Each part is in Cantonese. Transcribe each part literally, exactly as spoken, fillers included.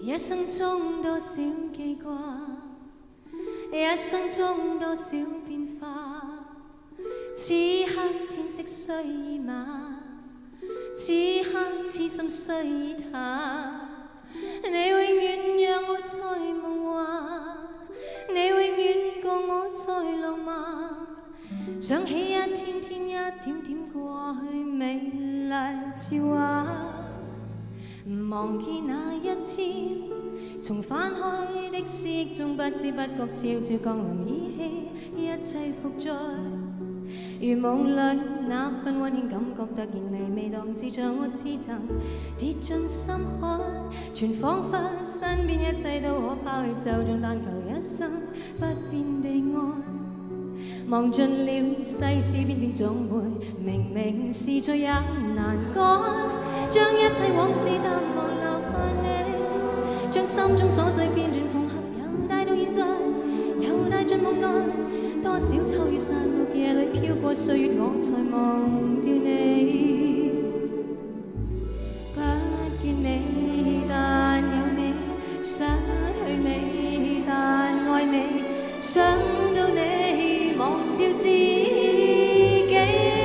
一生中多少記掛，一生中多少變化。此刻天色雖已晚，此刻痴心雖已淡。你永遠讓我再夢幻，你永遠共我再浪漫。想起一天天一點點過去，美麗似畫。忘記那一天，從翻開的詩中不知不覺悄悄降臨，依稀一切復在，如夢裏那份溫馨感覺突然微微蕩，自像我似曾跌進深海，全彷彿身邊一切都可拋棄，就像但求一生不變地愛。望盡了世事，偏偏總會明明是罪也難改，將一切往事淡忘留下你，將心中瑣碎片段縫合，又帶到現在，又帶進夢內。多少秋雨散落夜裏飄過歲月，我才忘掉你。不見你，但有你；失去你，但愛你。想到你，忘掉自己。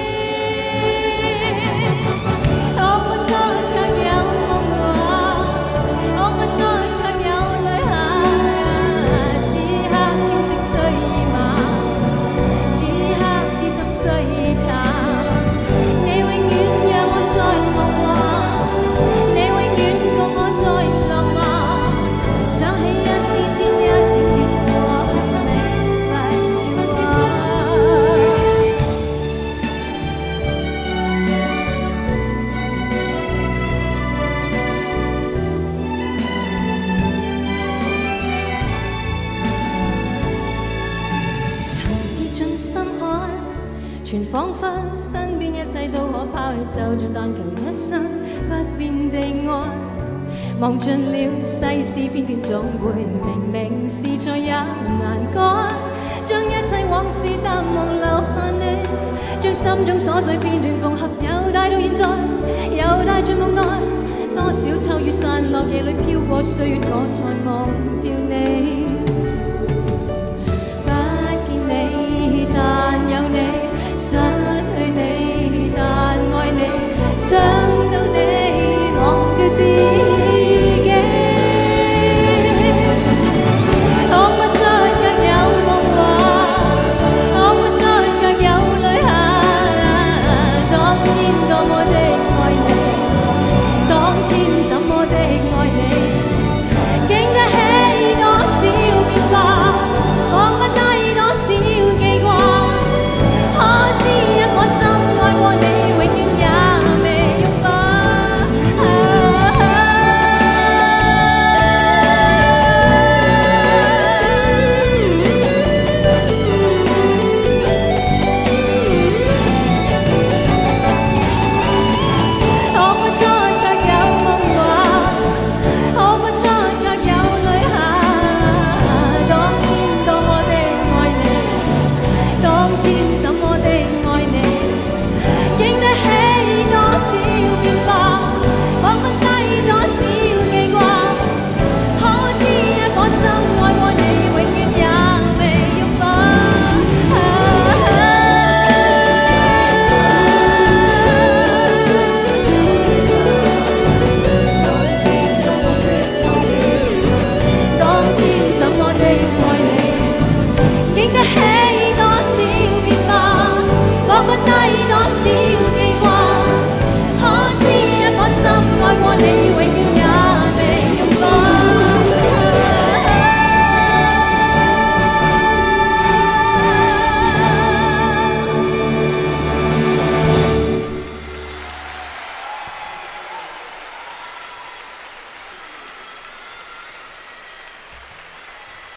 可愛再卻有夢幻，可愛再卻有淚下。此刻天色雖已晚，此刻痴心雖已淡。你永遠讓我再夢幻，你永遠共我再浪漫。想起一天天一點點過去，美麗似畫。曾跌進深海，全彷彿身邊一切都可拋棄，就像但求一生不變地愛。望盡了世事，偏偏總會明明是錯也難改，將一切往事淡忘留下你，將心中瑣碎片段縫合，又帶到現在，又帶進夢內。